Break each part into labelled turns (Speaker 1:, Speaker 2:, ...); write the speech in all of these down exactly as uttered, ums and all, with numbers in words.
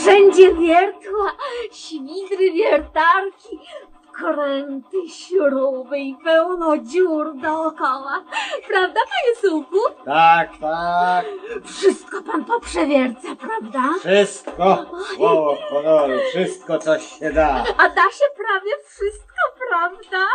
Speaker 1: Wszędzie wiertła, świdry, wiertarki, kręty, śruby i pełno dziur dookoła. Prawda, panie Sułku?
Speaker 2: Tak, tak.
Speaker 1: Wszystko pan poprzewierca, prawda?
Speaker 2: Wszystko. Słowo honoru. Wszystko, co się da.
Speaker 1: A da się prawie wszystko, prawda?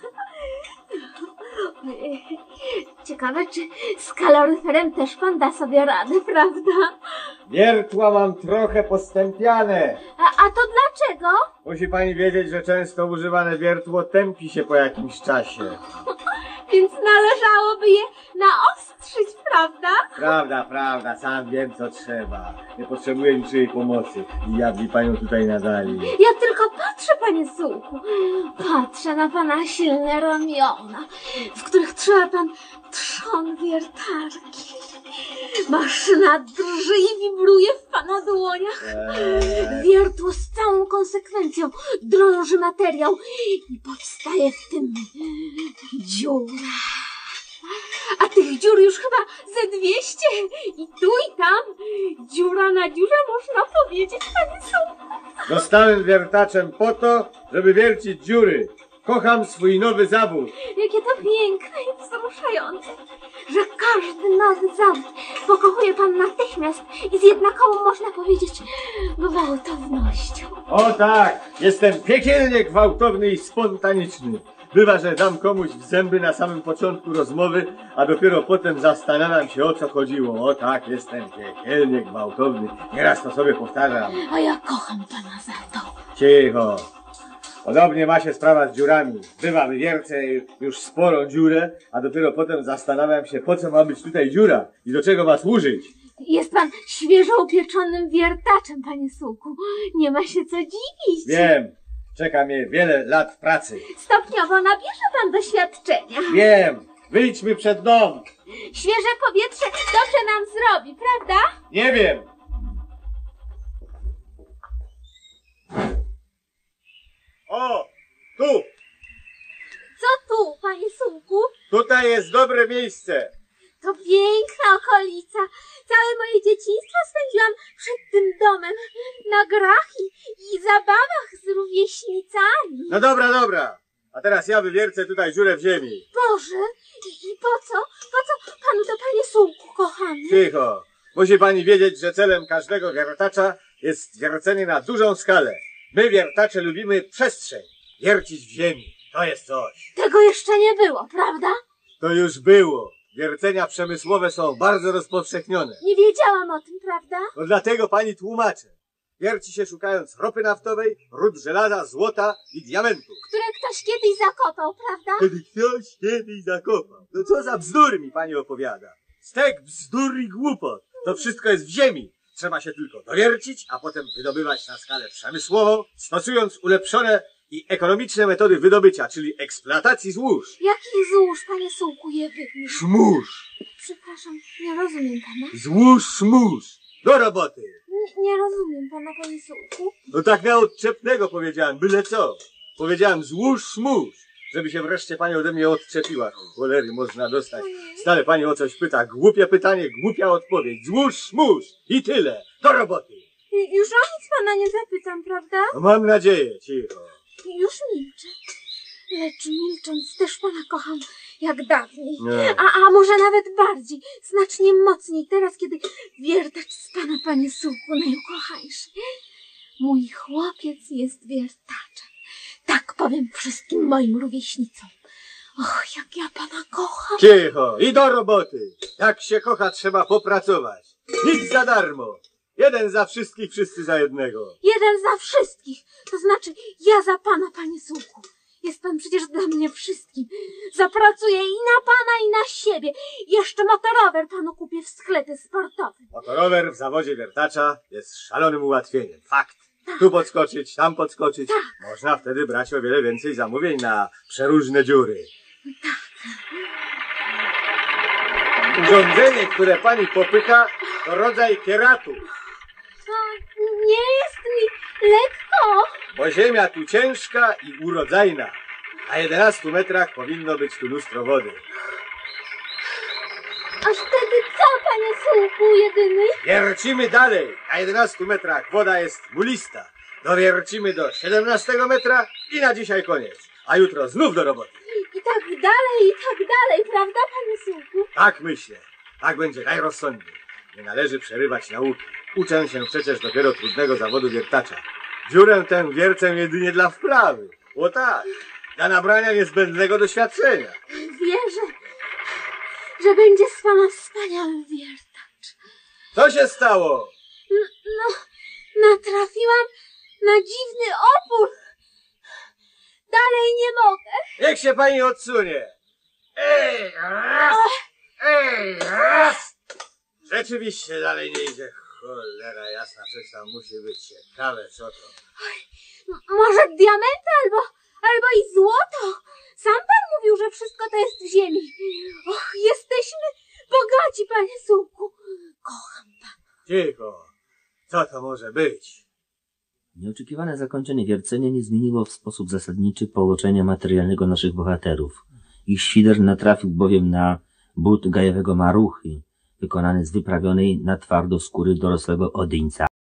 Speaker 1: Ciekawe, czy z kaloryferem też pan da sobie radę, prawda?
Speaker 2: Wiertła mam trochę postępiane.
Speaker 1: A, a to dlaczego?
Speaker 2: Musi pani wiedzieć, że często używane wiertło tępi się po jakimś czasie.
Speaker 1: Więc należałoby je naostrzyć, prawda?
Speaker 2: Prawda, prawda. Sam wiem, co trzeba. Nie potrzebuję niczyjej pomocy. I jakby panią tutaj nadali.
Speaker 1: Ja tylko patrzę, panie Sułku. Patrzę na pana silne ramiona, w których trzyma pan trzon wiertarki. Maszyna drży i wibruje w pana dłoniach.
Speaker 2: Eee.
Speaker 1: Wiertło z całą konsekwencją drąży materiał i powstaje w tym dziura. A tych dziur już chyba ze dwieście i tu i tam dziura na dziurze, można powiedzieć, panie Sułku.
Speaker 2: Dostałem wiertaczem po to, żeby wiercić dziury. Kocham swój nowy zawód.
Speaker 1: Jakie to piękne i wzruszające, że każdy nowy zawód pokochuje pan natychmiast i z jednaką, można powiedzieć, gwałtownością.
Speaker 2: O tak, jestem piekielnie gwałtowny i spontaniczny. Bywa, że dam komuś w zęby na samym początku rozmowy, a dopiero potem zastanawiam się, o co chodziło. O tak, jestem piekielnie gwałtowny. Nieraz to sobie powtarzam.
Speaker 1: A ja kocham pana za to.
Speaker 2: Cicho. Podobnie ma się sprawa z dziurami. Bywa, wywiercę już sporą dziurę, a dopiero potem zastanawiam się, po co ma być tutaj dziura i do czego ma służyć.
Speaker 1: Jest pan świeżo upieczonym wiertaczem, panie Sułku. Nie ma się co dziwić.
Speaker 2: Wiem, czeka mnie wiele lat pracy.
Speaker 1: Stopniowo nabierze pan doświadczenia.
Speaker 2: Wiem, wyjdźmy przed dom.
Speaker 1: Świeże powietrze dobrze nam zrobi, prawda?
Speaker 2: Nie wiem. O, tu!
Speaker 1: Co tu, panie Sułku?
Speaker 2: Tutaj jest dobre miejsce.
Speaker 1: To piękna okolica. Całe moje dzieciństwo spędziłam przed tym domem na grach i, i zabawach z rówieśnicami.
Speaker 2: No dobra, dobra. A teraz ja wywiercę tutaj dziurę w ziemi.
Speaker 1: Boże, i, i po co? Po co panu to, panie Sułku, kochany?
Speaker 2: Cicho. Musi pani wiedzieć, że celem każdego wiertacza jest wiercenie na dużą skalę. My, wiertacze, lubimy przestrzeń. Wiercić w ziemi. To jest coś.
Speaker 1: Tego jeszcze nie było, prawda?
Speaker 2: To już było. Wiercenia przemysłowe są bardzo rozpowszechnione.
Speaker 1: Nie wiedziałam o tym, prawda?
Speaker 2: No dlatego pani tłumaczę. Wierci się szukając ropy naftowej, ród żelaza, złota i diamentów.
Speaker 1: Które ktoś kiedyś zakopał, prawda?
Speaker 2: Kiedy ktoś kiedyś zakopał. No co za bzdury mi pani opowiada. Stek bzdur i głupot. To wszystko jest w ziemi. Trzeba się tylko dowiercić, a potem wydobywać na skalę przemysłową, stosując ulepszone i ekonomiczne metody wydobycia, czyli eksploatacji złóż.
Speaker 1: Jakich złóż, panie Sułku, je wybił?
Speaker 2: Szmóż.
Speaker 1: Przepraszam, nie rozumiem pana.
Speaker 2: Złóż, szmóż. Do roboty.
Speaker 1: N nie rozumiem pana, panie Sułku.
Speaker 2: No tak na odczepnego powiedziałem, byle co. Powiedziałem złóż, szmóż. Żeby się wreszcie pani ode mnie odczepiła. Cholery można dostać. Stale pani o coś pyta. Głupie pytanie, głupia odpowiedź. Złóż, szmóż. I tyle. Do roboty.
Speaker 1: I już o nic pana nie zapytam, prawda?
Speaker 2: No mam nadzieję, cicho.
Speaker 1: Już milczę. Lecz milcząc też pana kocham jak dawniej.
Speaker 2: Nie.
Speaker 1: A, a może nawet bardziej, znacznie mocniej teraz, kiedy wiertacz z pana, panie Sułku, najukochańszy. Mój chłopiec jest wiertaczem. Tak powiem wszystkim moim rówieśnicom. Och, jak ja pana kocham.
Speaker 2: Cicho. I do roboty. Jak się kocha, trzeba popracować. Nic za darmo. Jeden za wszystkich, wszyscy za jednego.
Speaker 1: Jeden za wszystkich. To znaczy ja za pana, panie Sułku. Jest pan przecież dla mnie wszystkim. Zapracuję i na pana, i na siebie. Jeszcze motorower panu kupię w sklepie sportowym.
Speaker 2: Motorower w zawodzie wiertacza jest szalonym ułatwieniem. Fakt. Tu podskoczyć, tam podskoczyć.
Speaker 1: Tak.
Speaker 2: Można wtedy brać o wiele więcej zamówień na przeróżne dziury.
Speaker 1: Tak.
Speaker 2: Urządzenie, które pani popycha, to rodzaj kieratu.
Speaker 1: To nie jest mi lekko.
Speaker 2: Bo ziemia tu ciężka i urodzajna. Na jedenastu metrach powinno być tu lustro wody.
Speaker 1: A wtedy co, panie Sułku jedyny?
Speaker 2: Wiercimy dalej. Na jedenastu metrach woda jest mulista. Dowiercimy do siedemnastego metra i na dzisiaj koniec. A jutro znów do roboty.
Speaker 1: I tak dalej, i tak dalej, prawda, panie Sułku?
Speaker 2: Tak myślę. Tak będzie najrozsądniej. Nie należy przerywać nauki. Uczę się przecież dopiero trudnego zawodu wiertacza. Dziurę tę wiercę jedynie dla wprawy. O tak, dla nabrania niezbędnego doświadczenia.
Speaker 1: Wierzę, że będzie z pana wspaniały wiertacz.
Speaker 2: Co się stało?
Speaker 1: N- No, natrafiłam na dziwny opór. Dalej nie mogę.
Speaker 2: Niech się pani odsunie. Ej, raz! Ej, raz! Rzeczywiście dalej nie idzie. Cholera jasna, przecież tam musi być ciekawe, co to.
Speaker 1: M- może diamenty albo, albo i złoto. Sam pan mówił, że wszystko to jest w ziemi. Och, jesteśmy bogaci, panie Sułku. Kocham pana.
Speaker 2: Cicho. Co to może być?
Speaker 3: Nieoczekiwane zakończenie wiercenia nie zmieniło w sposób zasadniczy położenia materialnego naszych bohaterów. Ich świder natrafił bowiem na but gajowego maruchy, wykonany z wyprawionej na twardo skóry dorosłego odyńca.